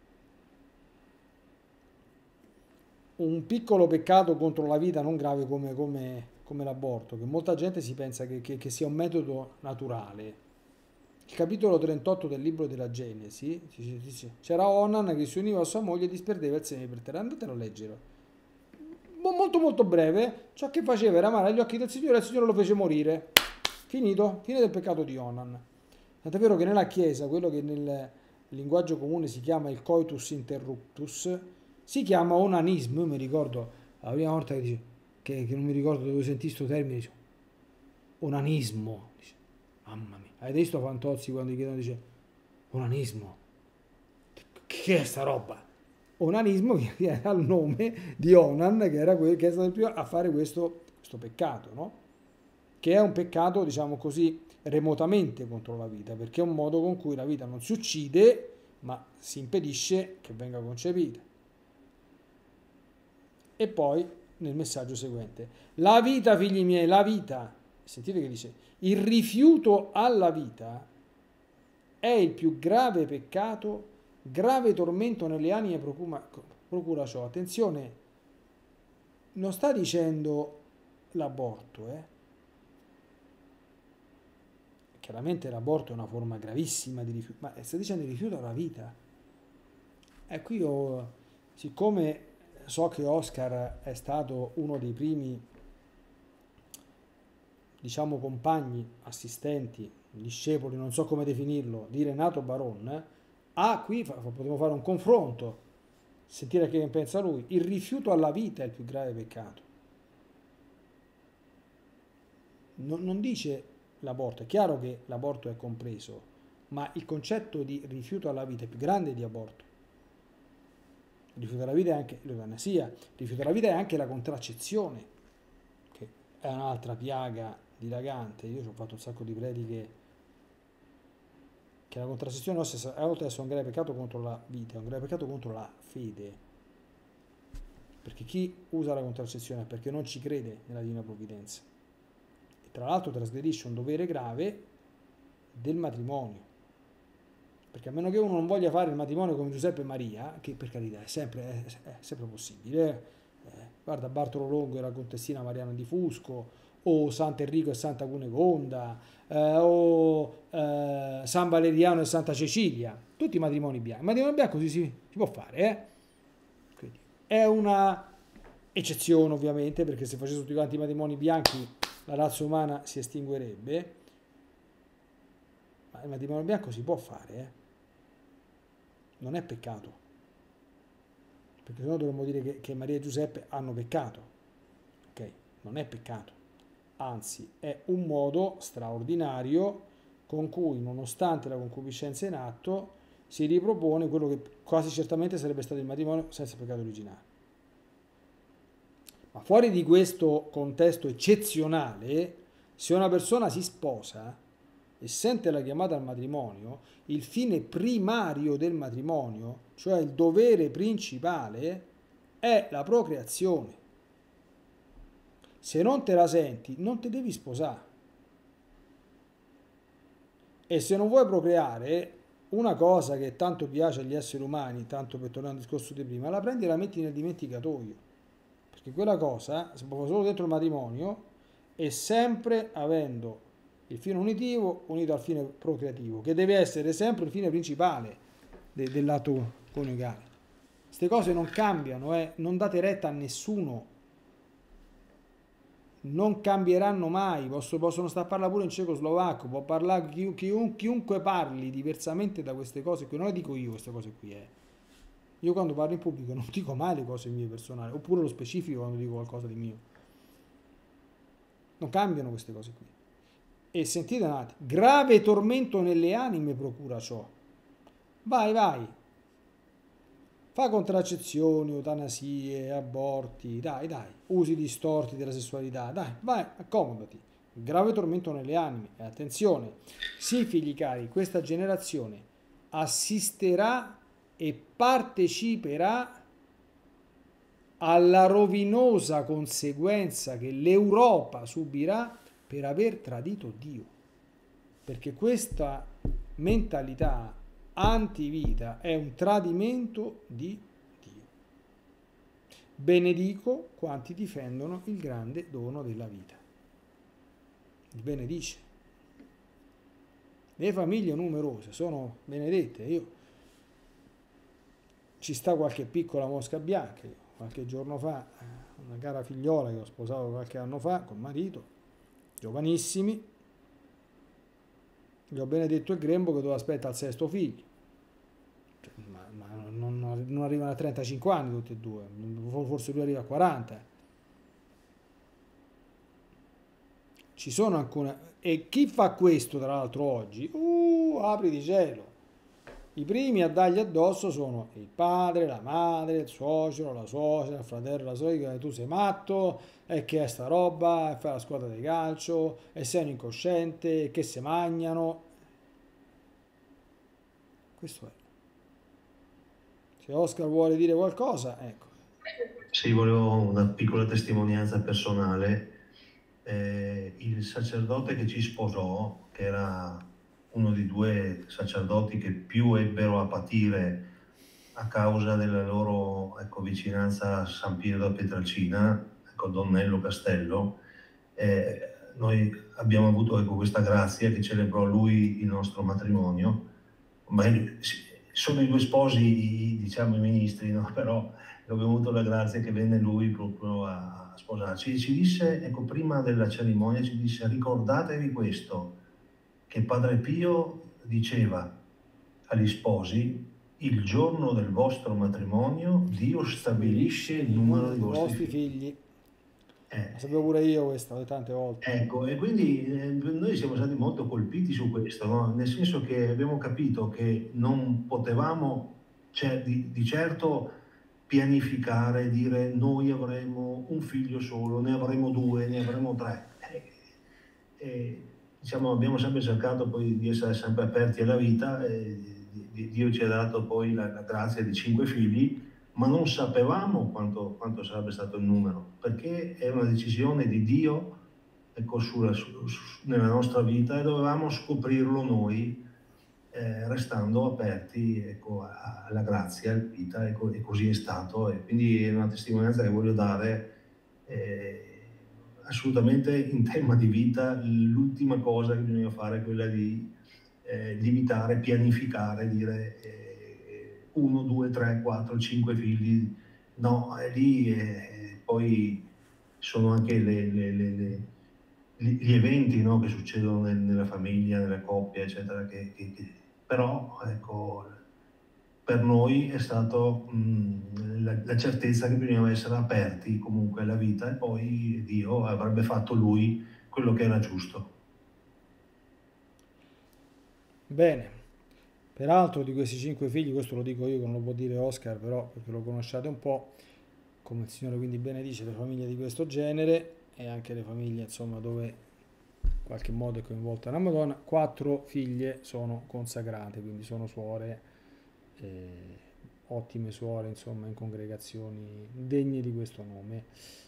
Un piccolo peccato contro la vita non grave come l'aborto, che molta gente si pensa che sia un metodo naturale. Il capitolo 38 del libro della Genesi dice: c'era Onan che si univa a sua moglie e disperdeva il seme per terra. Andatelo a leggere. Molto molto breve. Ciò che faceva era amare agli occhi del Signore e il Signore lo fece morire. Finito. Fine del peccato di Onan. Tant'è vero che nella Chiesa, quello che nel linguaggio comune si chiama il coitus interruptus, si chiama onanismo. Io mi ricordo la prima volta che non mi ricordo dove sentì questo termine, dice, onanismo. Dice, mamma mia. Avete visto Fantozzi quando gli chiedono, dice, onanismo? Che è sta roba? Onanismo che era il nome di Onan, che era quello che è stato il primo a fare questo peccato, no? Che è un peccato, diciamo così, remotamente contro la vita, perché è un modo con cui la vita non si uccide, ma si impedisce che venga concepita. E poi, nel messaggio seguente, la vita, figli miei, la vita, sentite che dice, il rifiuto alla vita è il più grave peccato, grave tormento nelle anime procura ciò. Attenzione, non sta dicendo l'aborto, Chiaramente l'aborto è una forma gravissima di rifiuto, ma sta dicendo il rifiuto alla vita. E qui io, siccome so che Oscar è stato uno dei primi, diciamo, compagni, assistenti, discepoli, non so come definirlo, di Renato Baron, qui potremmo fare un confronto, sentire che pensa lui. Il rifiuto alla vita è il più grave peccato. Non dice l'aborto, è chiaro che l'aborto è compreso, ma il concetto di rifiuto alla vita è più grande di aborto. Il rifiuto alla vita è anche l'eutanasia, il rifiuto alla vita è anche la contraccezione, che è un'altra piaga dilagante. Io ci ho fatto un sacco di prediche che la contraccezione nostra, oltre ad essere un grave peccato contro la vita, è un grave peccato contro la fede. Perché chi usa la contraccezione è perché non ci crede nella divina provvidenza. E tra l'altro trasgredisce un dovere grave del matrimonio. Perché a meno che uno non voglia fare il matrimonio come Giuseppe e Maria, che per carità è sempre possibile, guarda Bartolo Longo e la contessina Mariana di Fusco, o Sant'Enrico e Santa Cunegonda, o San Valeriano e Santa Cecilia, tutti matrimoni bianchi. Il matrimonio bianco si può fare, Quindi è una eccezione ovviamente, perché se facessero tutti quanti i matrimoni bianchi la razza umana si estinguerebbe, ma il matrimonio bianco si può fare, non è peccato, perché sennò dovremmo dire che Maria e Giuseppe hanno peccato, ok? Non è peccato, anzi è un modo straordinario con cui, nonostante la concupiscenza in atto, si ripropone quello che quasi certamente sarebbe stato il matrimonio senza peccato originale. Ma fuori di questo contesto eccezionale, se una persona si sposa e sente la chiamata al matrimonio, il fine primario del matrimonio, cioè il dovere principale, è la procreazione. Se non te la senti, non ti devi sposare. E se non vuoi procreare, una cosa che tanto piace agli esseri umani, tanto per tornare al discorso di prima, la prendi e la metti nel dimenticatoio. Perché quella cosa si può fare solo dentro il matrimonio e sempre avendo il fine unitivo unito al fine procreativo, che deve essere sempre il fine principale. del lato coniugale. Queste cose non cambiano, non date retta a nessuno, non cambieranno mai. Possono stare a parlare pure in cecoslovacco, può parlare chiunque parli diversamente da queste cose qui, non le dico io queste cose qui. Io quando parlo in pubblico non dico mai le cose mie personali, oppure lo specifico quando dico qualcosa di mio. Non cambiano queste cose qui. E sentite un attimo, grave tormento nelle anime procura ciò. Vai, vai. Fa contraccezioni, eutanasie, aborti, dai, dai, usi distorti della sessualità, dai, vai, accomodati. Grave tormento nelle anime. E attenzione, sì, figli cari, questa generazione assisterà e parteciperà alla rovinosa conseguenza che l'Europa subirà per aver tradito Dio. Perché questa mentalità antivita è un tradimento di Dio. Benedico quanti difendono il grande dono della vita. Il benedice. Le famiglie numerose sono benedette. Ci sta qualche piccola mosca bianca. Qualche giorno fa, una cara figliola che ho sposato qualche anno fa col marito, giovanissimi, gli ho benedetto il grembo che doveva aspettare il sesto figlio. Ma non arrivano a 35 anni tutti e due, forse lui arriva a 40. Ci sono alcune. E chi fa questo tra l'altro oggi? Apri di cielo. I primi a dargli addosso sono il padre, la madre, il suocero, la suocera, il fratello, la sorella, tu sei matto, e che è sta roba, e fai la squadra di calcio, e sei un incosciente, e che se magnano. Questo è. Se Oscar vuole dire qualcosa, ecco. Sì, volevo una piccola testimonianza personale. Il sacerdote che ci sposò, che era uno dei due sacerdoti che più ebbero a patire a causa della loro vicinanza a San Piero da Pietrelcina, Don Nello Castello, noi abbiamo avuto questa grazia che celebrò lui il nostro matrimonio. Ma sono i due sposi, diciamo, i ministri, no? Però abbiamo avuto la grazia che venne lui proprio a sposarci. Ci disse, prima della cerimonia, ci disse: ricordatevi questo, che Padre Pio diceva agli sposi: il giorno del vostro matrimonio Dio stabilisce il numero dei vostri figli. Lo sapevo pure io questa tante volte. Ecco, e quindi noi siamo stati molto colpiti su questo, no? Nel senso che abbiamo capito che non potevamo di certo pianificare, dire noi avremo un figlio solo, ne avremo due, ne avremo tre. Diciamo, abbiamo sempre cercato poi di essere sempre aperti alla vita, Dio ci ha dato poi la grazia di 5 figli, ma non sapevamo quanto sarebbe stato il numero, perché è una decisione di Dio, nella nostra vita, e dovevamo scoprirlo noi, restando aperti alla grazia, alla vita, e così è stato. E quindi è una testimonianza che voglio dare. Assolutamente in tema di vita l'ultima cosa che bisogna fare è quella di limitare, pianificare, dire 1, 2, 3, 4, 5 figli. No, lì poi sono anche gli eventi, no, che succedono nella famiglia, nella coppia, eccetera, però ecco, per noi è stato la certezza che bisognava essere aperti comunque alla vita, e poi Dio avrebbe fatto lui quello che era giusto. Bene. Peraltro di questi 5 figli, questo lo dico io che non lo può dire Oscar, però perché lo conosciate un po', come il Signore quindi benedice le famiglie di questo genere e anche le famiglie insomma dove in qualche modo è coinvolta la Madonna, 4 figlie sono consacrate, quindi sono suore, ottime suore insomma in congregazioni degne di questo nome.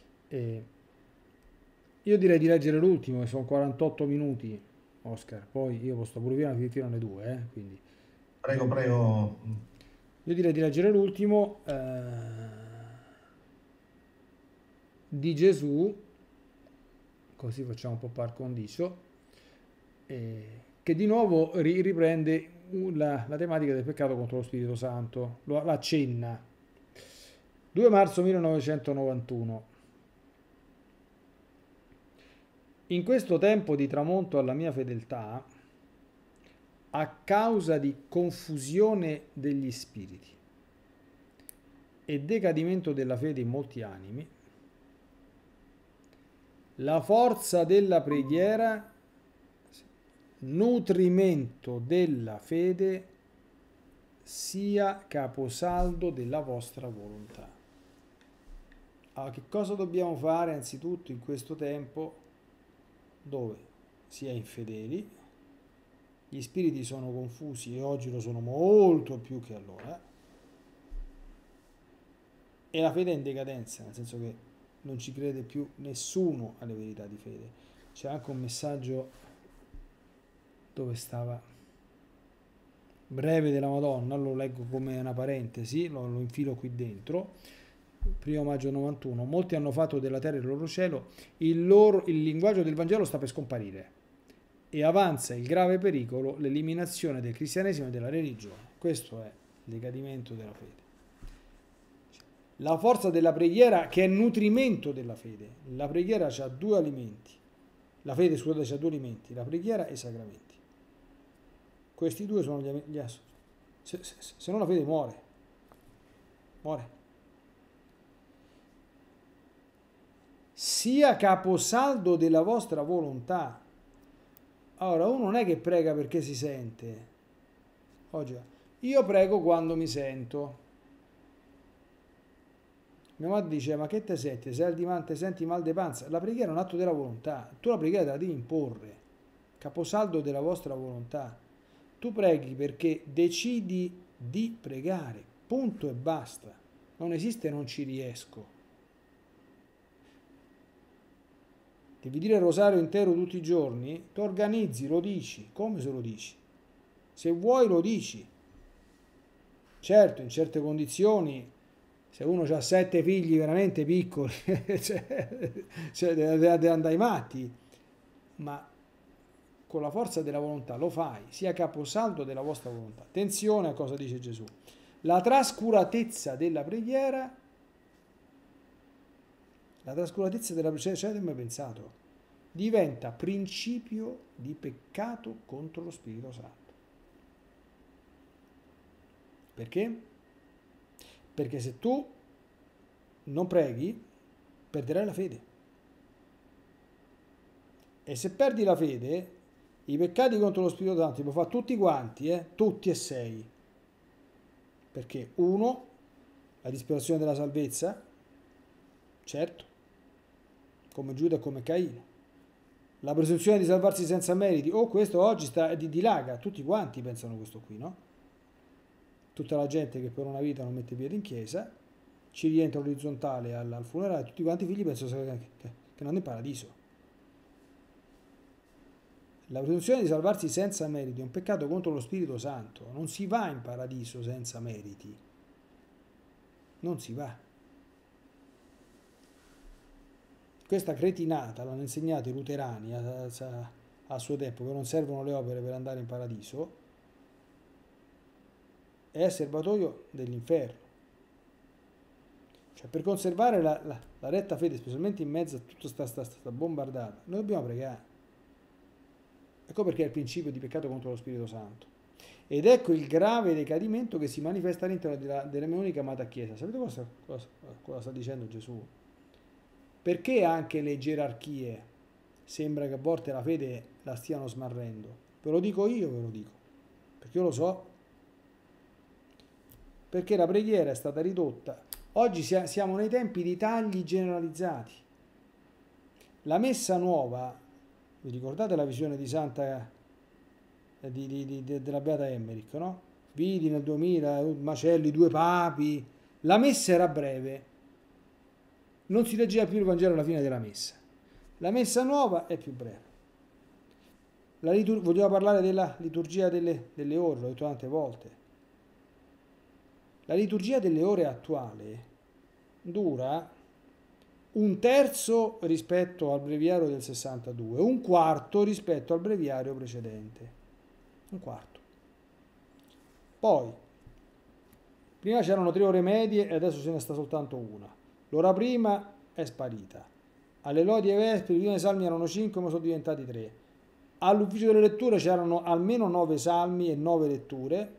Io direi di leggere l'ultimo, che sono 48 minuti, Oscar, poi io posso pure fino alle 2, quindi... Prego, prego. Io direi di leggere l'ultimo di Gesù, così facciamo un po' par condicio, che di nuovo riprende la tematica del peccato contro lo Spirito Santo, lo accenna. 2 marzo 1991. In questo tempo di tramonto alla mia fedeltà, a causa di confusione degli spiriti e decadimento della fede in molti animi, la forza della preghiera, nutrimento della fede, sia caposaldo della vostra volontà. Allora, che cosa dobbiamo fare anzitutto in questo tempo dove si è infedeli, gli spiriti sono confusi e oggi lo sono molto più che allora, e la fede è in decadenza, nel senso che non ci crede più nessuno alle verità di fede. C'è anche un messaggio dove stava breve della Madonna, lo leggo come una parentesi, lo infilo qui dentro. 1 maggio 91. Molti hanno fatto della terra il loro cielo, il linguaggio del Vangelo sta per scomparire e avanza il grave pericolo, l'eliminazione del cristianesimo e della religione. Questo è il decadimento della fede. La forza della preghiera, che è nutrimento della fede. La preghiera ha due alimenti. La fede, scusate, ha due alimenti, la preghiera e i sacramenti. Questi due sono gli se no la fede muore. Muore. Sia caposaldo della vostra volontà. Allora, uno non è che prega perché si sente. Oggi, io prego quando mi sento. Mia madre dice, ma che te senti? Se senti mal di panza? La preghiera è un atto della volontà. Tu la preghiera te la devi imporre. Caposaldo della vostra volontà. Tu preghi perché decidi di pregare. Punto e basta. Non esiste non ci riesco. Devi dire il rosario intero tutti i giorni, ti organizzi, lo dici. Come se lo dici? Se vuoi lo dici. Certo, in certe condizioni, se uno ha 7 figli veramente piccoli, deve andare ai matti, ma con la forza della volontà lo fai, sia caposaldo della vostra volontà. Attenzione a cosa dice Gesù. La trascuratezza della preghiera, ci avete mai pensato? Diventa principio di peccato contro lo Spirito Santo. Perché? Perché se tu non preghi, perderai la fede. E se perdi la fede, i peccati contro lo Spirito Santo li puoi fare tutti quanti, tutti e 6. Perché uno, la disperazione della salvezza, certo, come Giuda e come Caino. La presunzione di salvarsi senza meriti, questo oggi dilaga, tutti quanti pensano questo qui, no? Tutta la gente che per una vita non mette piede in chiesa, ci rientra orizzontale al funerale, tutti quanti i figli pensano che andano in paradiso. La presunzione di salvarsi senza meriti è un peccato contro lo Spirito Santo. Non si va in paradiso senza meriti. Non si va. Questa cretinata l'hanno insegnato i luterani a suo tempo, che non servono le opere per andare in paradiso, è serbatoio dell'inferno. Cioè, per conservare la retta fede, specialmente in mezzo a tutta sta bombardata, noi dobbiamo pregare. Ecco perché è il principio di peccato contro lo Spirito Santo. Ed ecco il grave decadimento che si manifesta all'interno della mia unica amata Chiesa. Sapete cosa sta dicendo Gesù? Perché anche le gerarchie sembra che a volte la fede la stiano smarrendo? Ve lo dico io, ve lo dico, perché io lo so. Perché la preghiera è stata ridotta. Oggi siamo nei tempi di tagli generalizzati. La messa nuova, vi ricordate la visione di Santa della Beata Emmerich, no? Vidi nel 2000, macelli, 2 papi. La messa era breve. Non si leggeva più il Vangelo alla fine della messa. La messa nuova è più breve. Vogliamo parlare della liturgia delle ore, l'ho detto tante volte. La liturgia delle ore attuale dura 1/3 rispetto al breviario del 62, 1/4 rispetto al breviario precedente. 1/4. Poi, prima c'erano 3 ore medie e adesso ce ne sta soltanto una. L'ora prima è sparita. Alle lodi e vespri prima i salmi erano 5 ma sono diventati 3. All'ufficio delle letture c'erano almeno 9 salmi e 9 letture,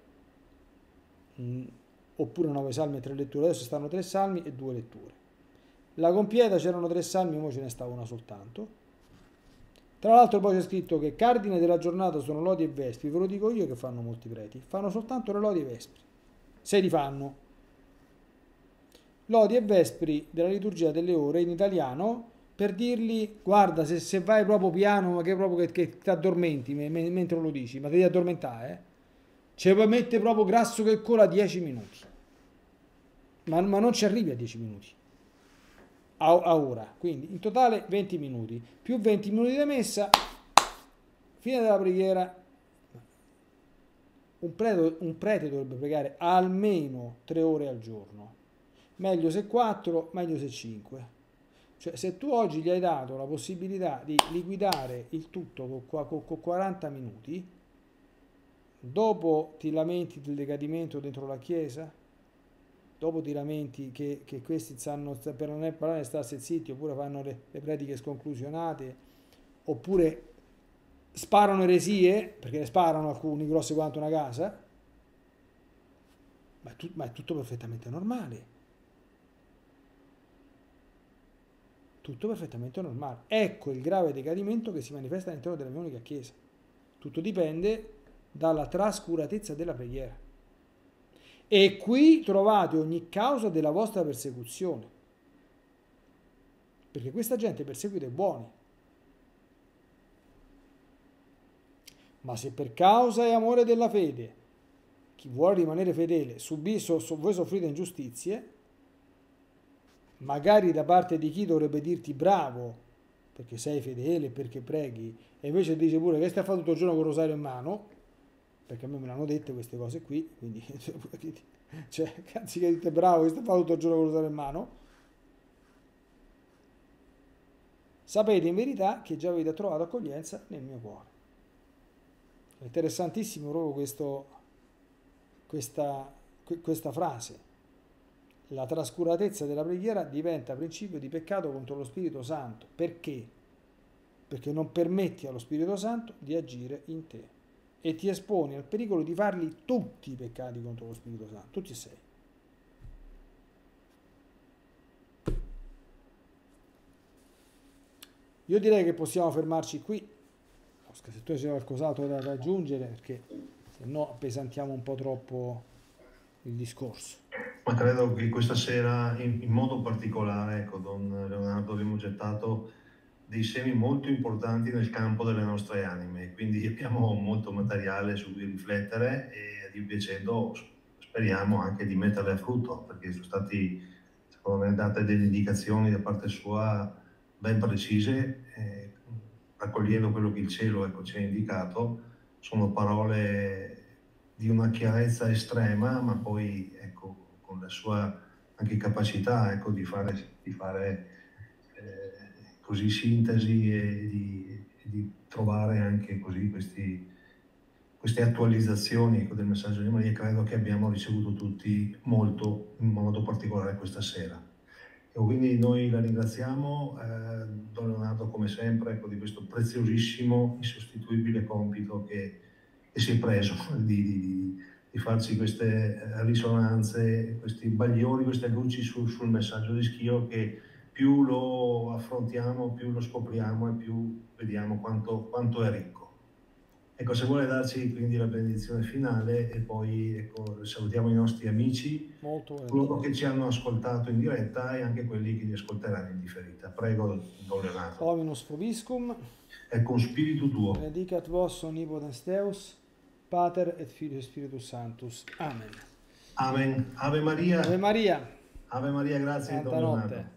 oppure 9 salmi e 3 letture, adesso stanno 3 salmi e 2 letture. La compieta c'erano 3 salmi, ora ce ne sta una soltanto. Tra l'altro poi c'è scritto che cardine della giornata sono lodi e vespri, ve lo dico io che fanno molti preti, fanno soltanto le lodi e vespri, se li fanno. Lodi e vespri della liturgia delle ore in italiano, per dirgli, guarda, se vai proprio piano, ma che proprio che ti addormenti mentre lo dici, ma ti devi addormentare, ce puoi mettere proprio grasso che cola 10 minuti, ma non ci arrivi a 10 minuti. A ora, quindi in totale 20 minuti più 20 minuti di messa, fine della preghiera. Un prete dovrebbe pregare almeno 3 ore al giorno, meglio se 4, meglio se 5. Cioè, se tu oggi gli hai dato la possibilità di liquidare il tutto con 40 minuti, dopo ti lamenti del decadimento dentro la chiesa, dopo ti lamenti che questi stanno per non parlare starsi zitti, oppure fanno le prediche sconclusionate, oppure sparano eresie, perché ne sparano alcuni grosse quanto una casa, ma è tutto perfettamente normale. Tutto perfettamente normale. Ecco il grave decadimento che si manifesta all'interno della mia unica chiesa. Tutto dipende dalla trascuratezza della preghiera. E qui trovate ogni causa della vostra persecuzione, perché questa gente perseguita i buoni. Ma se per causa e amore della fede chi vuole rimanere fedele voi soffrite ingiustizie, magari da parte di chi dovrebbe dirti bravo perché sei fedele, perché preghi, e invece dice pure che stai a fare tutto il giorno con il rosario in mano, perché a me l'hanno dette queste cose qui, quindi cioè, anziché dite bravo che stai a fare tutto il giorno con il rosario in mano, sapete in verità che già avete trovato accoglienza nel mio cuore. È interessantissimo proprio questa frase. La trascuratezza della preghiera diventa principio di peccato contro lo Spirito Santo. Perché? Perché non permetti allo Spirito Santo di agire in te e ti esponi al pericolo di farli tutti i peccati contro lo Spirito Santo, tutti e 6. Io direi che possiamo fermarci qui. Oscar, se tu hai qualcos'altro da aggiungere, perché se no appesantiamo un po' troppo il discorso. Ma credo che questa sera, in modo particolare, ecco, Don Leonardo, abbiamo gettato dei semi molto importanti nel campo delle nostre anime, quindi abbiamo molto materiale su cui riflettere e, Dio piacendo, speriamo anche di metterle a frutto, perché sono stati, secondo me, date delle indicazioni da parte sua ben precise, raccogliendo quello che il cielo, ecco, ci ha indicato. Sono parole di una chiarezza estrema, ma poi, ecco, con la sua anche capacità, ecco, di fare così sintesi e di trovare anche così queste attualizzazioni, ecco, del messaggio di Maria. Credo che abbiamo ricevuto tutti molto, in modo particolare questa sera. E quindi noi la ringraziamo, Don Leonardo, come sempre, ecco, di questo preziosissimo, insostituibile compito che si è preso di farci queste risonanze, questi bagliori, queste luci sul messaggio di Schio, che più lo affrontiamo, più lo scopriamo e più vediamo quanto è ricco. Ecco, se vuole darci quindi la benedizione finale e poi, ecco, salutiamo i nostri amici, coloro che ci hanno ascoltato in diretta e anche quelli che li ascolteranno in differita. Prego, Don Leonardo. Dominus vobiscum. E con spirito tuo. Benedicat vos omnipotens Deus, Pater et Filius Spiritus Sanctus. Amen. Amen. Ave Maria. Ave Maria. Ave Maria, grazie, Don Leonardo.